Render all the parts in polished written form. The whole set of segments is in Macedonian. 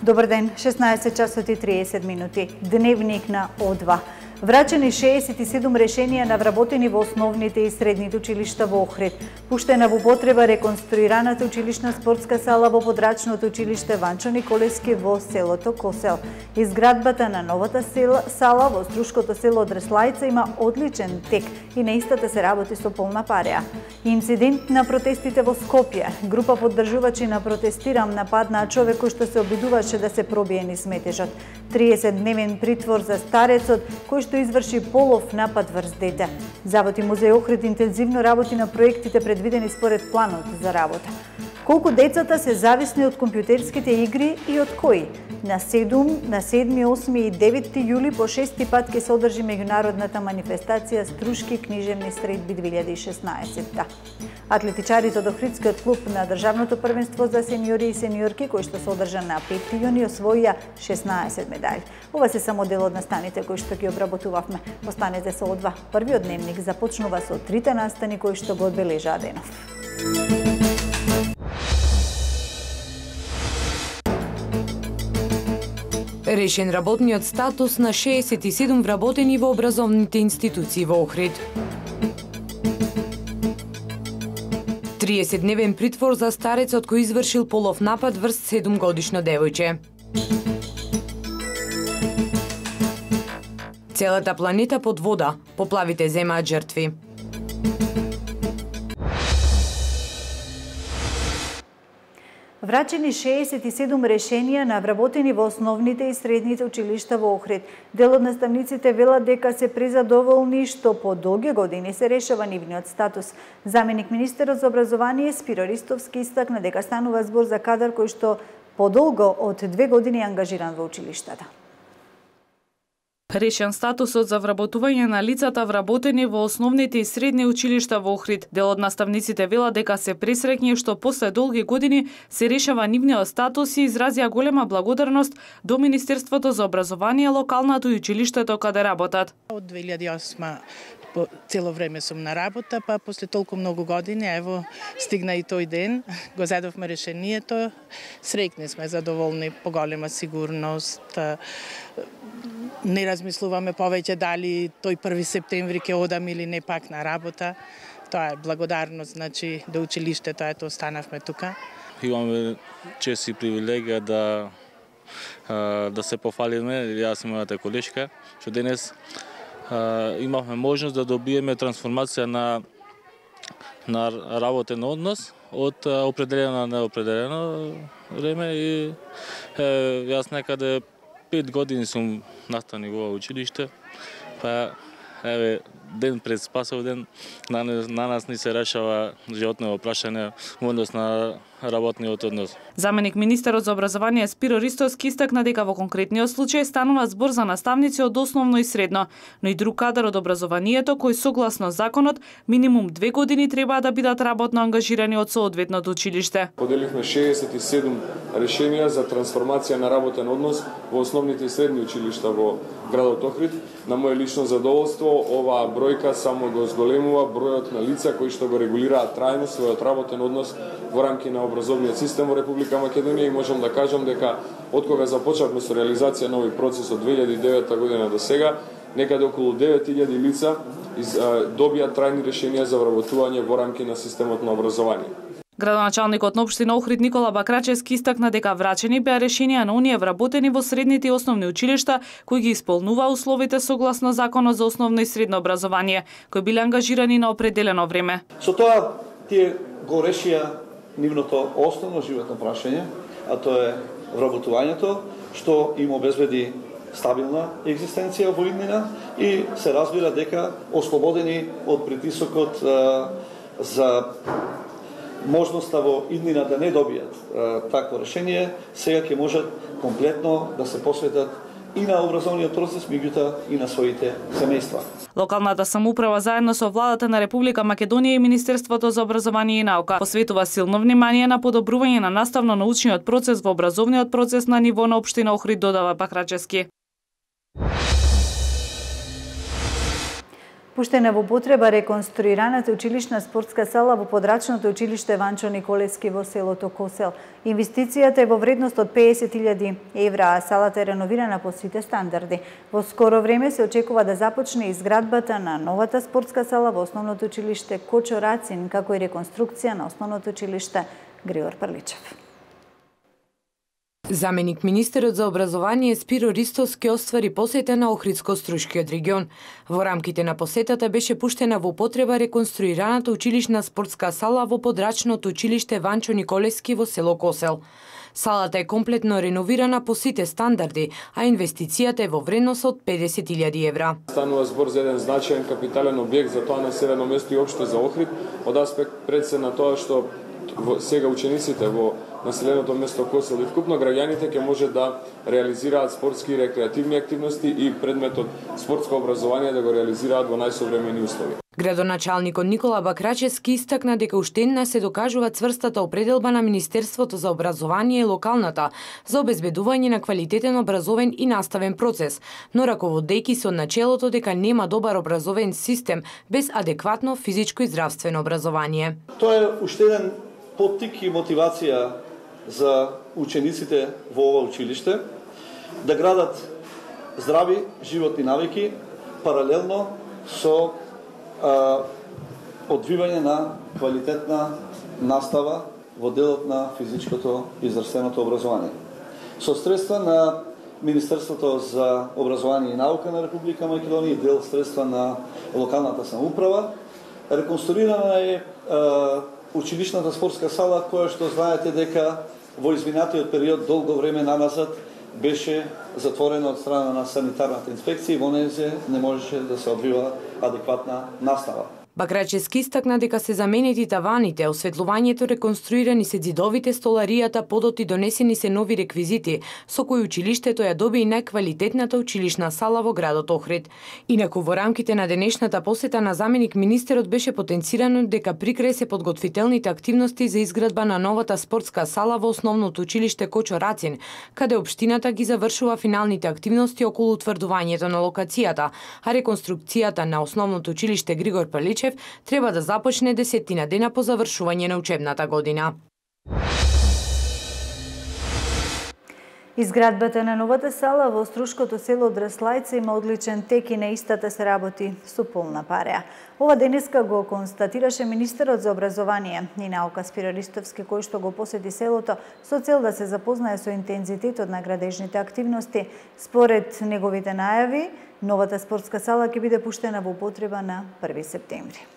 Добар ден, 16 часот и 30 минути. Дневник на О2. Врачени 67 решенија на вработени во основните и средните училишта во Охрид. Пуштена во употреба реконструираната училишна спортска сала во подрачното училиште Ванчо Николевски во селото Косел. Изградбата на новата сала во струшкото село Дреслајца има одличен тек и на истата се работи со полна пареа. Инцидент на протестите во Скопје. Група поддржувачи на протестирам нападнаа човек кој што се обидуваше да се пробие низ метежот. 30-дневен притвор за старецот кој што изврши полов напад врз дете. Завод и музеј Охрид интензивно работи на проектите предвидени според планот за работа. Колку децата се зависни од компјутерските игри и од кои? На 7, 8 и 9 јули по 6 пат ќе се одржи меѓународната манифестација Струшки книжевни средби 2016. Атлетичарите од Охридскиот клуб на државното првенство за сениори и сениорки, кој што се одржа на 5 јуни, освоија 16 медали. Ова се само дел од настаните кои што ги обработувавме. Останете со О2. Првиот дневник започнува со трите настани кои што го одбележаа денов. Решен работниот статус на 67 вработени во образовните институции во Охрид. 30-дневен притвор за старецот кој извршил полов напад врз 7-годишно девојче. Целата планета под вода, поплавите земаат жртви. Врачени 67 решенија на вработени во основните и средните училишта во Охрид. Дел од наставниците велат дека се презадоволни што по долги години се решава нивниот статус. Заменик министерот за образование Спиро Ристовски истакна дека станува збор за кадар кој што подолго од 2 години е ангажиран во училиштата. Решен статусот за вработување на лицата вработени во основните и средни училишта во Охрид. Дел од наставниците велат дека се пресреќни што после долги години се решава нивниот статус и изразија голема благодарност до Министерството за образование, локалното и училиштето каде работат. Од 2008 цело време сум на работа, па после толку многу години, ево, стигна и тој ден, го зедовме решението, среќни сме, задоволни, поголема сигурност, не размислуваме повеќе дали тој 1 септември ќе одам или не пак на работа. Тоа е благодарност, значи, до училиштето, ето, останавме тука. Имаме чест и привилегија да се пофалиме, јас и мојата колешка, што денес имавме можност да добиеме трансформација на работен однос од определено на неопределено време и јас некаде 5 години сум наставник во училиште, па еве ден пред Спасов ден на нас ни се решава животно прашање во однос на работниот однос. Заменик министерот за образование Спиро Ристовски истакна дека во конкретниот случај станува збор за наставници од основно и средно, но и друг кадар од образованието кој согласно законот минимум 2 години треба да бидат работно ангажирани од соодветното училиште. Поделивме 67 решенија за трансформација на работен однос во основните и средни училишта во градот Охрид. На моје лично задоволство, оваа бројка само го зголемува бројот на лица кои што го регулираат трајно својот работен однос во рамки на образовниот систем во Република Македонија и можам да кажам дека откога започнавме со реализација на овој процес од 2009 година до сега, некаде околу 9000 лица добија трајни решенија за вработување во рамки на системот на образование. Градоначалникот на општина Охрид Никола Бакрачевски истакна дека врачени беа решенија на оние вработени во средните и основни училишта кои ги исполнуваа условите согласно Законот за основно и средно образование, кои биле ангажирани на определено време. Со тоа тие го решија нивното основно животно прашање, а тоа е вработувањето, што им обезбеди стабилна екзистенција во иднина и се разбира дека ослободени од притисокот за можноста во иднина да не добијат такво решение, сега ќе можат комплетно да се посветат и на образовниот процес, меѓутоа и на своите семејства. Локалната самоуправа заедно со владата на Република Македонија и Министерството за образование и наука посветува силно внимание на подобрување на наставно-научниот процес во образовниот процес на ниво на општина Охрид, додава Бакрачевски. Пуштена во употреба реконструираната училишна спортска сала во подрачното училиште Ванчо Николевски во селото Косел. Инвестицијата е во вредност од 50.000 евра, а салата е реновирана по сите стандарди. Во скоро време се очекува да започне изградбата на новата спортска сала во основното училиште Кочо Рацин, како и реконструкција на основното училиште Григор Прличев. Заменик министерот за образование Спиро Ристовски оствари посета на Охридско-Струшкиот регион. Во рамките на посетата беше пуштена во употреба реконструираната училишна спортска сала во подрачното училиште Ванчо Николевски во село Косел. Салата е комплетно реновирана по сите стандарди, а инвестицијата е во вредност од 50.000 евра. Станува збор за еден значаен капитален објект за тоа населено место и општо за Охрид, од аспект пред се на тоа што сега учениците во населеното место Косел и вкупно граѓаните ќе може да реализираат спортски и рекреативни активности и предметот спортско образование да го реализираат во најсовремени услови. Градоначалникот Никола Бакрачевски истакна дека уште една се докажува цврстата определба на Министерството за образование и локалната за обезбедување на квалитетен образовен и наставен процес, но раководејќи се од начелото дека нема добар образовен систем без адекватно физичко и здравствено образование. Тоа е уште еден поттик и мотивација за учениците во ова училиште да градат здрави животни навики паралелно со одвивање на квалитетна настава во делот на физичкото и здравственото образование. Со средства на Министерството за образование и наука на Република Македонија и дел средства на локалната самоуправа реконструирана е училишната спортска сала, која што знаете дека во изминатиот период долго време наназад беше затворена од страна на санитарната инспекција и во незе не можеше да се одвива адекватна настава. Бакрачевски истакна дека се заменети таваните, осветлувањето, реконструирани се ѕидовите, столаријата, подот и донесени се нови реквизити, со кои училиштето ја доби и најквалитетната училишна сала во градот Охрид. Инаку во рамките на денешната посета на заменик министерот беше потенцирано дека прикрај се подготвителните активности за изградба на новата спортска сала во основното училиште Кочо Рацин, каде општината ги завршува финалните активности околу утврдувањето на локацијата, а реконструкцијата на основното училиште Григор Прличев треба да започне 10 дена по завршување на учебната година. Изградбата на новата сала во Струшкото село Драслајца има одличен тек и на истата се работи со полна пареа. Ова денеска го констатираше министерот за образование и наука Спиро Ристовски, кој што го посети селото со цел да се запознае со интензитетот на градежните активности. Според неговите најави, новата спортска сала ќе биде пуштена во употреба на 1 септември.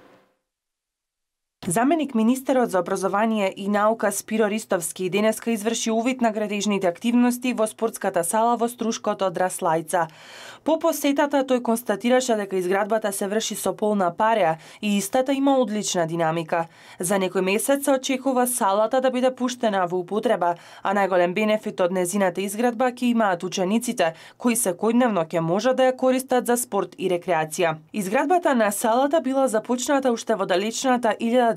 Заменик министерот за образование и наука Спиро Ристовски денеска изврши увид на градежните активности во спортската сала во Струшкото Драслајца. По посетата тој констатираше дека изградбата се врши со полна пареа и истата има одлична динамика. За некој месец се очекува салата да биде пуштена во употреба, а најголем бенефит од незината изградба ќе имаат учениците, кои секојдневно ќе можат да ја користат за спорт и рекреација. Изградбата на салата била започната уште во далечната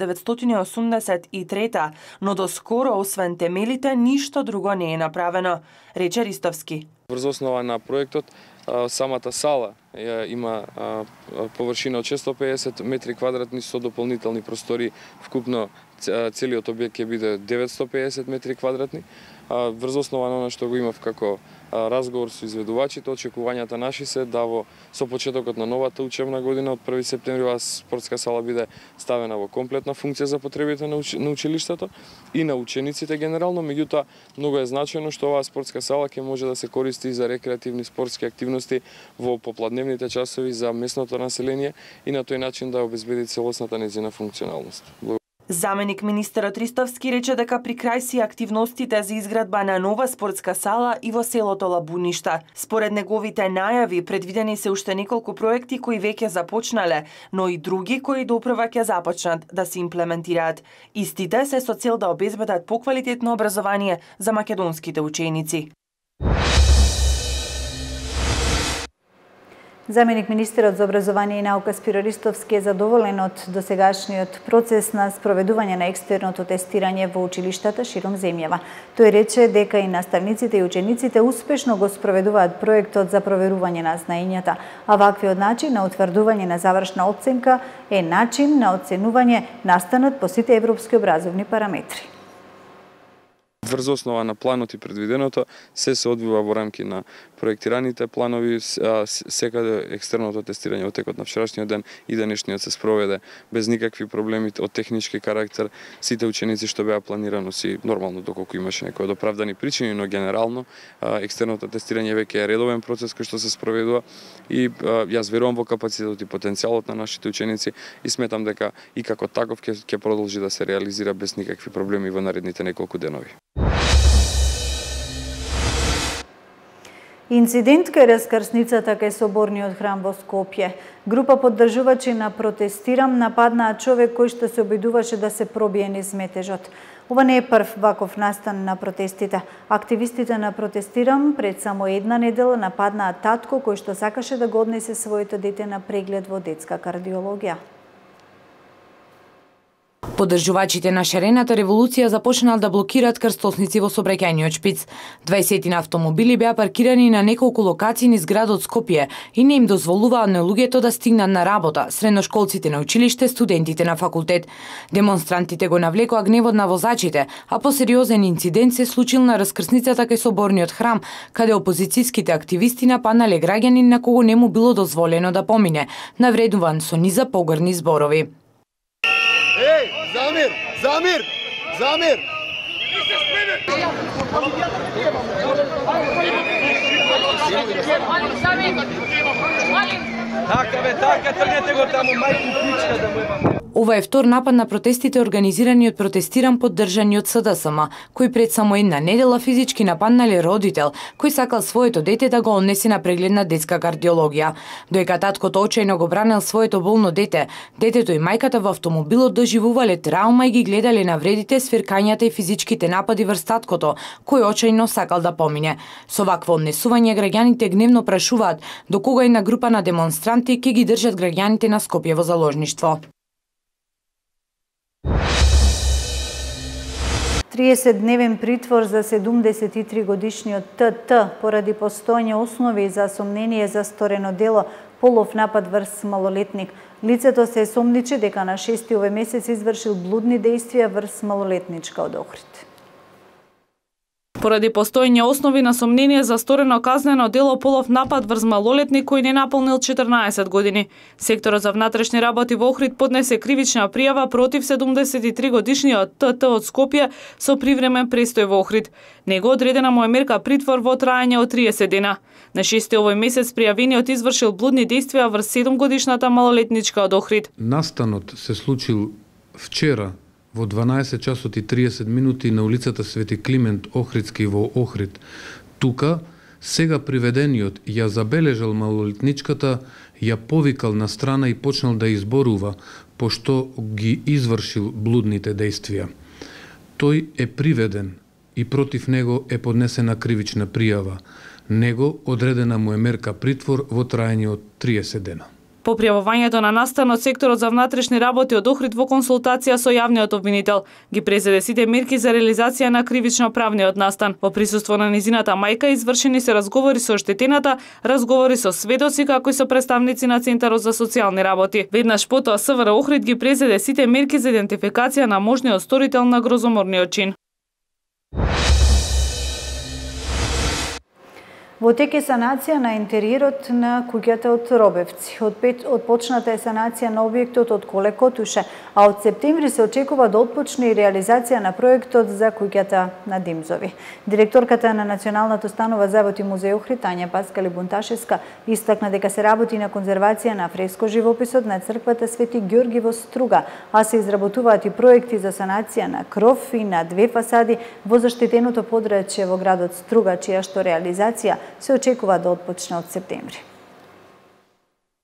1983, но доскоро, освен темелите, ништо друго не е направено, рече Ристовски. Врз основа на проектот, самата сала има површина од 650 метри квадратни со дополнителни простори, вкупно целиот објект ќе биде 950 метри квадратни. Врз основа на она што го имав како разговор со изведувачите, очекувањата наши се да со почетокот на новата учебна година од 1 септември оваа спортска сала биде ставена во комплетна функција за потребите на училиштето и на учениците генерално, меѓутоа многу е значајно што оваа спортска сала ќе може да се користи за рекреативни спортски активности во попладневните часови за местното население и на тој начин да обезбеди целосната нејзина функционалност. Заменик министерот Ристовски рече дека при крај си активностите за изградба на нова спортска сала и во селото Лабуништа. Според неговите најави, предвидени се уште неколку проекти кои веќе започнале, но и други кои допрва ќе започнат да се имплементираат. Истите се со цел да обезбедат поквалитетно образование за македонските ученици. Заменик министерот за образование и наука Спиро Ристовски е задоволен од досегашниот процес на спроведување на екстерното тестирање во училиштата широм земјава. Тој рече дека и наставниците и учениците успешно го спроведуваат проектот за проверување на знаењата, а ваквиот начин на утврдување на завршна оценка е начин на оценување настанот по сите европски образовни параметри. Врз основа на планот и предвиденото се одвива во рамки на проектираните планови, секаде екстерното тестирање во текот на вчерашниот ден и денешниот се спроведе без никакви проблеми од технички карактер. Сите ученици што беа планирано си нормално доколку имаше некои од оправдани причини, но генерално екстерното тестирање веќе е редовен процес кој што се спроведува и јас верувам во капацитетот и потенцијалот на нашите ученици и сметам дека и како таков ќе продолжи да се реализира без никакви проблеми во наредните неколку денови. Инцидент кај раскрсницата кај Соборниот храм во Скопје. Група поддржувачи на Протестирам нападнаа човек кој што се обидуваше да се пробие низ метежот. Ова не е прв ваков настан на протестите. Активистите на Протестирам пред само една недела нападнаа татко кој што сакаше да го однесе своето дете на преглед во детска кардиологија. Поддржувачите на шарената револуција започнаа да блокираат крстосници во сообраќајниот шпиц. 20 автомобили беа паркирани на неколку локации низ градот Скопје и не им дозволуваа на луѓето да стигнат на работа, средношколците на училиште, студентите на факултет. Демонстрантите го навлекоа гневот на возачите, а посериозен инцидент се случил на раскрсницата кај Соборниот храм, каде опозицијските активисти нападнале граѓанин на кого не му било дозволено да помине, навредуван со низа погрни зборови. Замир! Замир! Замир! Така, тргнете го таму, мајку пичка да му имам. Ова е втор напад на протестите организирани од Протестирам поддржани од СДСМ, кои пред само една недела физички нападнале родител кој сакал своето дете да го однесе на преглед на детска кардиологија. Доека таткото очајно го бранел своето болно дете, детето и мајката во автомобилот доживувале траума и ги гледале навредите, свиркањата и физичките напади врз таткото, кој очајно сакал да помине. Со вакво однесување граѓаните гневно прашуваат до кога една група на демонстранти ќе ги држат граѓаните на Скопје во заложништво. 30-дневен притвор за 73-годишниот ТТ поради постоење основи за сомнение за сторено дело полов напад врз малолетник. Лицето се сомничи дека на 6 овој месец извршил блудни дејствија врз малолетничка од Охрид. Поради постоење основи на сомнение за сторено казнено дело полов напад врз малолетник кој не наполнил 14 години. Секторот за внатрешни работи во Охрид поднесе кривична пријава против 73-годишниот ТТ од Скопје со привремен престој во Охрид. Него одредена му е мерка притвор во траење од 30 дена. На 6 овој месец пријавениот извршил блудни дејствија врз 7-годишната малолетничка од Охрид. Настанот се случил вчера во 12 часот и 30 минути на улицата Свети Климент Охридски во Охрид. Тука, сега приведениот ја забележал малолетничката, ја повикал на страна и почнал да изборува, пошто ги извршил блудните дејствија. Тој е приведен и против него е поднесена кривична пријава. Него одредена му е мерка притвор во траење од 30 дена. По пријавувањето на настанот, секторот за внатрешни работи од Охрид во консултација со јавниот обвинител ги презеде сите мерки за реализација на кривично-правниот настан. Во присуство на низината мајка извршени се разговори со оштетената, разговори со сведоци како и со представници на Центарот за социјални работи. Веднаш потоа СВР Охрид ги презеде сите мерки за идентификација на можниот сторител на грозоморниот чин. Во тек е санација на интериерот на куќата од Робевци. Отпочната е санација на објектот од Колекотуше, а од септември се очекува да отпочне и реализација на проектот за куќата на Димзови. Директорката на Националната установа Завод и музеј Охрид, Тања Паскали Бунташевска, истакна дека се работи на конзервација на фреско живописот на црквата Свети Ѓорги во Струга, а се изработуваат и проекти за санација на кров и на две фасади во заштитеното подрачје во градот Струга, чија што реализација се очекува да отпочне од септември.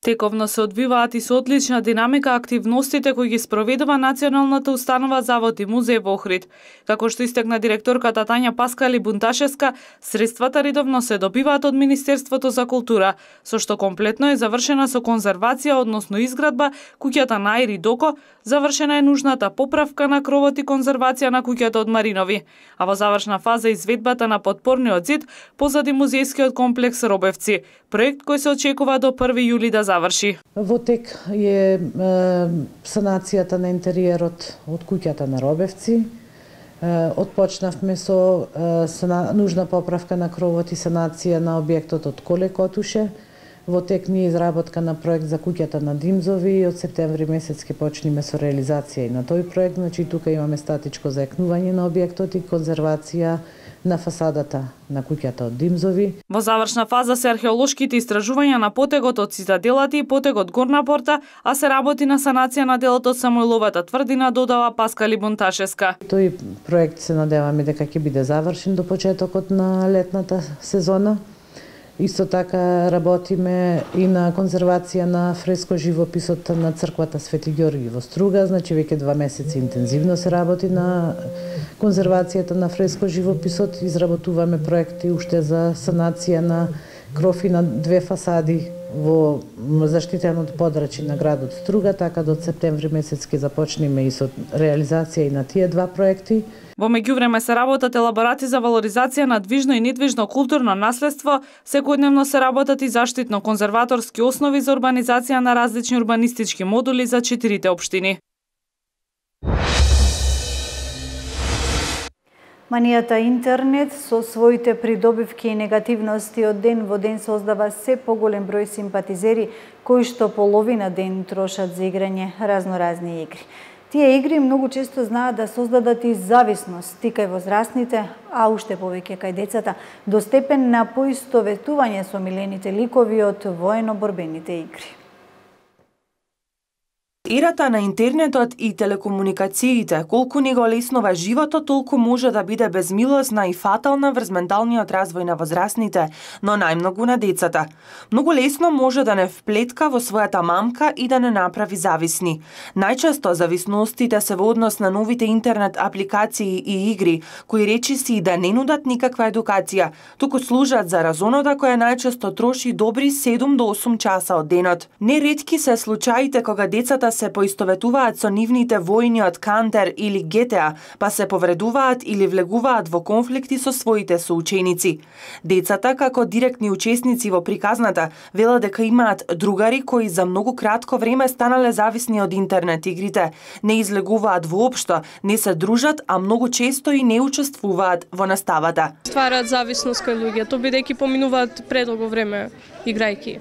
Тековно се одвиваат и со одлична динамика активностите кои ги спроведува Националната установа Завод и музеј во Охрид. Како што истакна директорката Тања Паскали Бунташевска, средствата редовно се добиваат од Министерството за култура, со што комплетно е завршена со конзервација, односно изградба куќата на Ајри Доко, завршена е нужната поправка на кровот и конзервација на куќата од Маринови, а во завршна фаза изведбата на подпорниот зид позади музејскиот комплекс Робевци, проект кој се очекува до 1 јули да заврши. Во тек е санацијата на интериерот од куќата на Робевци. Отпочнавме со нужна поправка на кровот и санација на објектот од Коле Котуше. Во тек ми е изработка на проект за куќата на Димзови и од септември месец ќе почнеме со реализација и на тој проект. Значи тука имаме статичко заекнување на објектот и конзервација на фасадата на куќата од Димзови. Во завршна фаза се археолошките истражувања на потегот од Цитаделата и потегот Горна порта, а се работи на санација на делот од Самойловата тврдина, додава Паскали Бунташевска. Тој проект се надеваме дека ќе биде завршен до почетокот на летната сезона. Исто така работиме и на конзервација на фреско живописот на црквата Свети Ѓорги во Струга, значи веќе 2 месеци интензивно се работи на конзервацијата на фреско живописот, изработуваме проекти уште за санација на крови на 2 фасади во заштитеното подрачје на градот Струга, така до септември месец ќе започнеме и со реализација и на тие 2 проекти. Во меѓувреме се работат елаборати за валоризација на движно и недвижно културно наследство, секојдневно се работат и заштитно-конзерваторски основи за урбанизација на различни урбанистички модули за 4 општини. Манијата интернет со своите придобивки и негативности од ден во ден создава се поголем број симпатизери кои што половина ден трошат за играње разноразни игри. Тие игри многу често знаат да создадат и зависност кај возрастните, а уште повеќе кај децата, до степен на поистоветување со милените ликови од воено-борбените игри. Ерата на интернетот и телекомуникациите, колку ни го леснува животот, толку може да биде безмилосна и фатална врз менталниот развој на возрастните, но најмногу на децата. Многу лесно може да не вплетка во својата мамка и да не направи зависни. Најчесто зависностите се во однос на новите интернет апликации и игри, кои речиси да не нудат никаква едукација, туку служат за разонода која најчесто троши добри 7 до 8 часа од денот. Неретки се случаите кога децата се поистоветуваат со нивните војни од Counter или GTA, па се повредуваат или влегуваат во конфликти со своите соученици. Децата, како директни учесници во приказната, велат дека имаат другари кои за многу кратко време станале зависни од интернет игрите, не излегуваат воопшто, не се дружат, а многу често и не учествуваат во наставата. Ствараат зависност кај луѓето, бидејќи поминуваат предолго време играјки.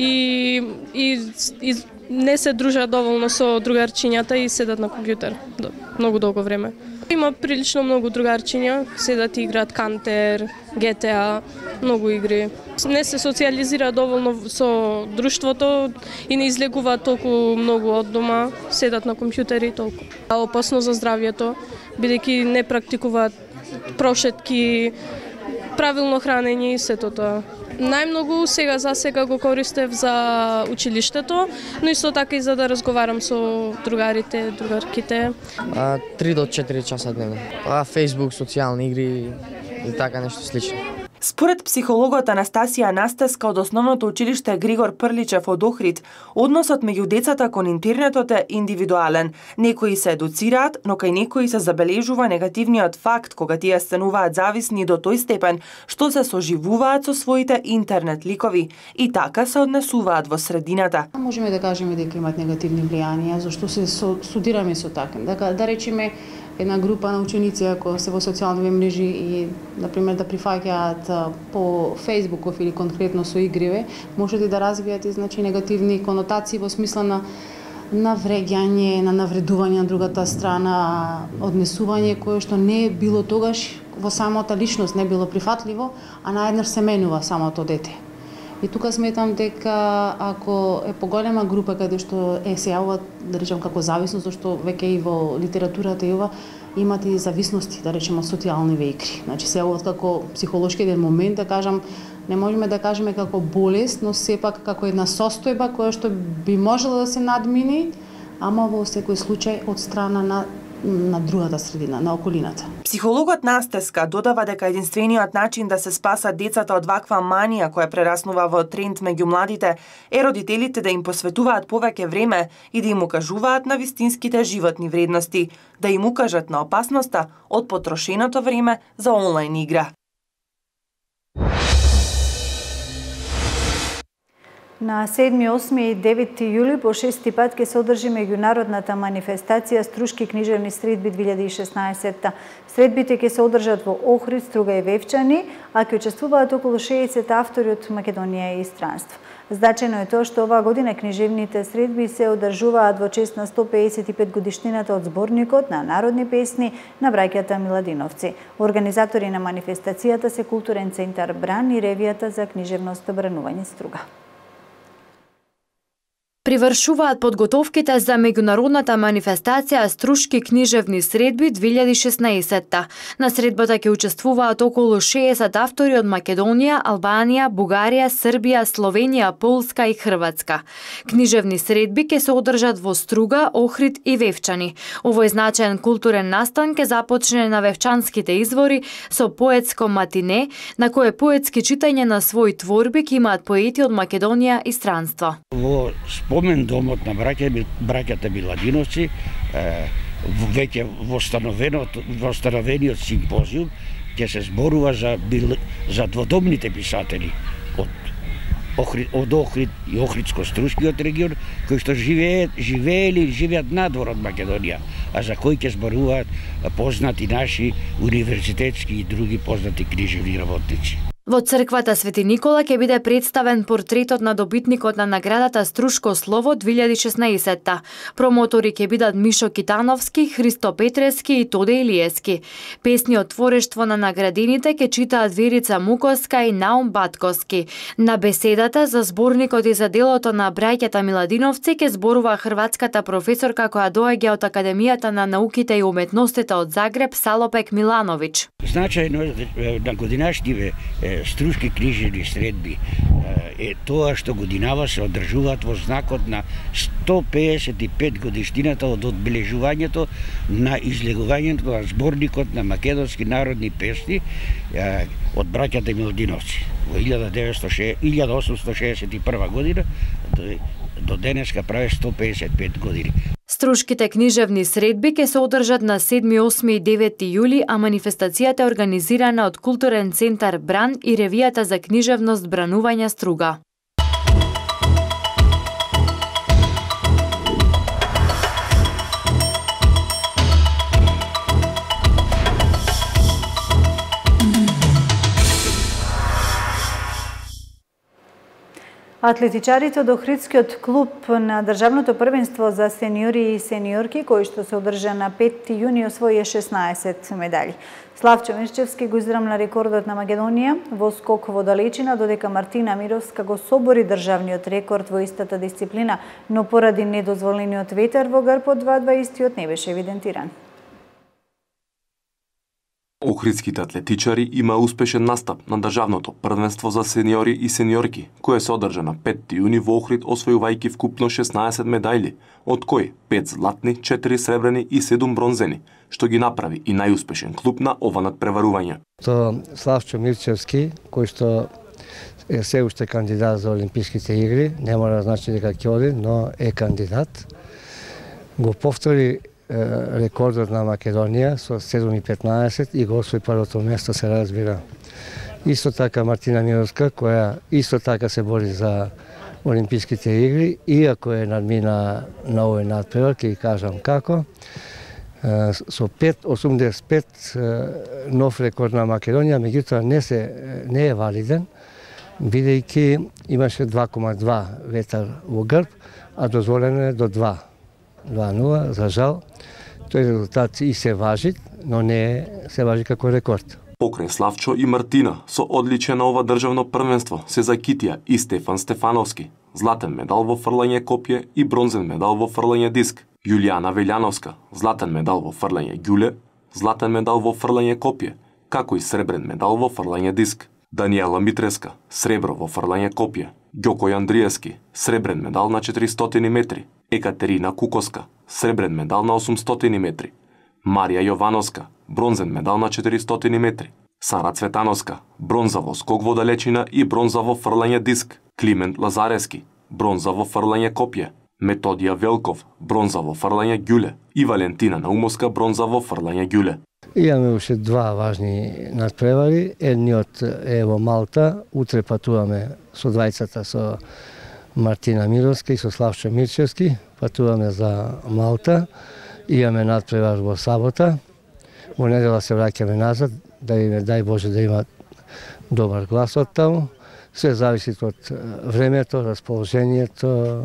И не се дружат доволно со другарчињата и седат на компјутер многу долго време. Има прилично многу другарчиња, седат и играат Counter, GTA, многу игри. Не се социјализира доволно со друштвото и не излегуваат толку многу од дома, седат на компјутери толку. Опасно за здравјето, бидејќи не практикуваат прошетки, правилно хранење и сето тоа. Најмногу за сега го користев за училиштето, но исто така и за да разговарам со другарите, другарките. 3 до 4 часа дневно. Facebook, социјални игри и така нешто слично. Според психологот Анастасија Настеска од основното училиште Григор Прличев од Охрид, односот меѓу децата кон интернетот е индивидуален. Некои се едуцираат, но кај некои се забележува негативниот факт кога тие стануваат зависни до тој степен што се соживуваат со своите интернет ликови и така се однесуваат во средината. Можеме да кажеме дека имаат негативни влијанија, зашто се студираме со така. Да речеме една група на ученици ако се во социјални мрежи и например да прифаќаат по Фејсбуков или конкретно со игриве, можете да развијат и значи негативни конотации во смисла на навреѓање, на навредување на другата страна, однесување кое што не е било тогаш во самата личност, не било прифатливо, а наеднаш се менува самото дете. И тука сметам дека ако е поголема група каде што се јавува, да речем како зависност, зашто веќе и во литературата и ова имат и зависности, да речеме социјални игри. Значи се јавуваат како психолошки еден момент, да кажам, Не можеме да кажеме како болест, но сепак како една состојба која што би можела да се надмини, ама во секој случај од страна на другата средина, на околината. Психологот Настеска додава дека единствениот начин да се спасат децата од ваква манија која прераснува во тренд меѓу младите е родителите да им посветуваат повеќе време и да им укажуваат на вистинските животни вредности, да им укажат на опасноста од потрошеното време за онлайн игра. На 7, 8 и 9 јули по 6 пат ќе се одржи меѓународната манифестација Струшки книжевни средби 2016. Средбите ќе се одржат во Охрид, Струга и Вевчани, а ќе учествуваат околу 60 автори од Македонија и странство. Значајно е тоа што оваа година книжевните средби се одржуваат во чест на 155 годишнината од зборникот на народни песни на браќата Миладиновци. Организатори на манифестацијата се Културен центар Бран и ревијата за книжевност Бранување Струга. Привршуваат подготовките за меѓународната манифестација Струшки книжевни средби 2016. На средбата ќе учествуваат околу 60 автори од Македонија, Албанија, Бугарија, Србија, Словенија, Полска и Хрватска. Книжевни средби ќе се одржат во Струга, Охрид и Вевчани. Овој значаен културен настан ќе започне на Вевчанските извори со поетско матине, на кое поетски читање на своји творби ќе имаат поети од Македонија и странство. Спомен домот на браќата Миладиновци, веќе востановениот симпозиум, ќе се зборува за дводомните писатели од Охрид и Охридско-Струшкиот регион, кои што живеат надвор од Македонија, а за кои ќе зборуваат познати наши универзитетски и други познати книжевни работници. Во црквата Свети Никола ќе биде представен портретот на добитникот на наградата Струшко слово 2016. Промотори ќе бидат Мишо Китановски, Христо Петрески и Тоде Илиески. Песни од творештво на наградените ќе читаат Верица Мукоска и Наум Батковски. На беседата за зборникот и за делото на браќата Миладиновци ќе зборува хрватската професорка која доаѓа од Академијата на науките и уметностите од Загреб Салопек Милановиќ. Значајно на годинашниве Струшки книжевни средби е тоа што годинава се одржуваат во знакот на 155 годишнината од одбележувањето на излегувањето на зборникот на македонски народни песни од браќата Миладиновци во 1861 година до денеска прави 155 години. Струшките книжевни средби ќе се одржат на 7, 8 и 9 јули, а манифестацијата е организирана од Културен центар Бран и ревијата за книжевност Бранување Струга. Атлетичарите од Охридскиот клуб на државното првенство за сениори и сениорки, кој што се одржа на 5 јуни, освоија 16 медали. Славчо Мирчевски го израмна рекордот на Македонија во скок во далечина, додека Мартина Мировска го собори државниот рекорд во истата дисциплина, но поради недозволениот ветер во грб од 2-2 истиот не беше евидентиран. Охридските атлетичари има успешен настап на државното првенство за сениори и сениорки, кое се одржа на 5 јуни во Охрид, освојувајќи вкупно 16 медајли, од кои 5 златни, 4 сребрени и 7 бронзени, што ги направи и најуспешен клуб на ова надпреварување. Славчо Мирчевски, кој што е се уште кандидат за Олимписките игри, не мора да значи дека ќе оди, но е кандидат, го повтори рекордот на Македонија со 7:15 и го освои првото место, се разбира. Исто така Мартина Мировска, која исто така се бори за Олимписките игри, иако е надмина на овој надпревар, ќе ги кажам како, со 5:85 нов рекорд на Македонија, меѓутоа не е валиден, бидејќи имаше 2,2 ветар во грб, а дозволено е до 2,0, за жал. Тој резултат и се важи, но не се важи како рекорд. Покрај Славчо и Мартина, со одличие на ова државно првенство се закитија и Стефан Стефановски, златен медал во фрлање копје и бронзен медал во фрлање диск. Јулијана Велјановска, златен медал во фрлање ѓуле, златен медал во фрлање копје, како и сребрен медал во фрлање диск. Даниела Митреска, сребро во фрлање копје. Ѓоко Андриевски, сребрен медал на 400 метри. Екатерина Кукоска, сребрен медал на 800 метри. Марија Јовановска, бронзен медал на 400 метри. Сара Цветановска, бронза во скок во далечина и бронза во фрлање диск. Климент Лазарески, бронза во фрлање копје. Методија Велков, бронза во фрлање ѓуле. И Валентина Наумовска, бронза во фрлање ѓуле. Имаме уште два важни надпревари. Едниот е во Малта. Утре патуваме со двајцата, со Мартина Мировска и со Славчо Мирчевски. Патуваме за Малта. Имаме надпревар во сабота. Во недела се враќаме назад, да им дај Боже да има добар глас од таму. Се зависи од времето, расположението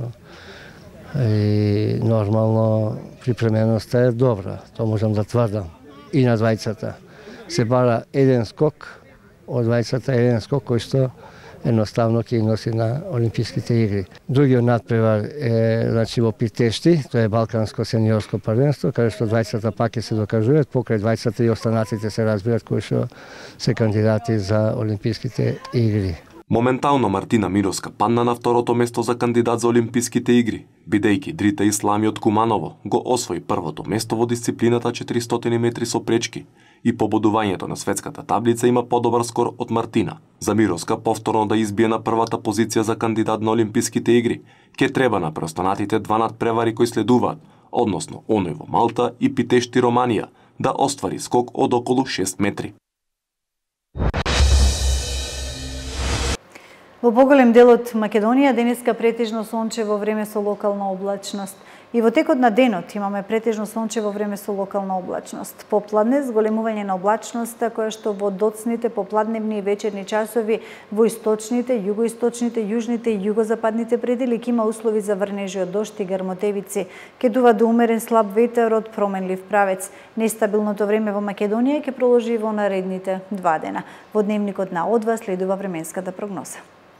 и нормално припременоста е добра. Тоа можам да тврдам. И на двајцата се бара еден скок, од двајцата еден скок кој што едноставно ќе носи на Олимписките игри. Другиот надпревар е во Питешти, тоа е Балканско сениорско првенство, каде што двајцата пак ќе се докажуваат, покрај двајцата и останатите се разбират кои што се кандидати за Олимписките игри. Моментално Мартина Мировска падна на второто место за кандидат за Олимписките игри, бидејќи Дрита Ислами од Куманово го освои првото место во дисциплината 400 метри со пречки и по бодувањето на светската таблица има подобар скор од Мартина. За Мировска повторно да избие на првата позиција за кандидат на Олимписките игри, ќе треба на преостанатите два надпревари кои следуваат, односно оној во Малта и Питешти Романија, да оствари скок од околу 6 метри. Во поголем дел од Македонија денеска претежно сончево време со локална облачност. И во текот на денот имаме претежно сончево време со локална облачност. Попладне зголемување на облачноста која што во доцните попладневни и вечерни часови во источните, југоисточните, јужните и југозападните предели ќе има услови за врнежи од дожд и грмотевици. Ќе дува до умерен слаб ветер од променлив правец. Нестабилното време во Македонија ќе продолжи во наредните 2 дена. Во дневникот на Одва следува временската прогноза.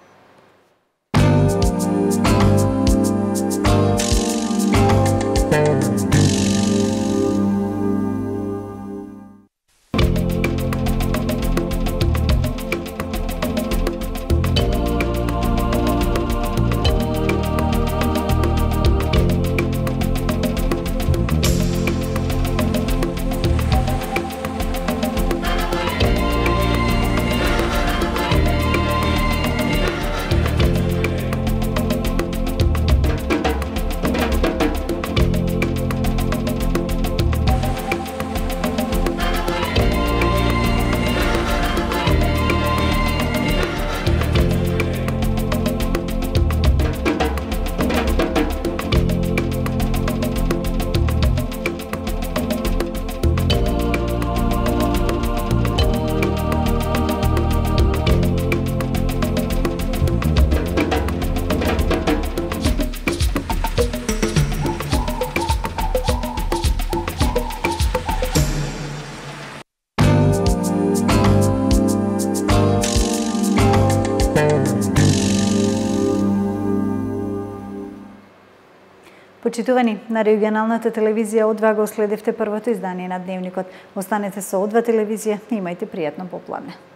Почитувани, на регионалната телевизија Одва го следевте првото издание на Дневникот. Останете со Одва телевизија и имајте пријатно попладне.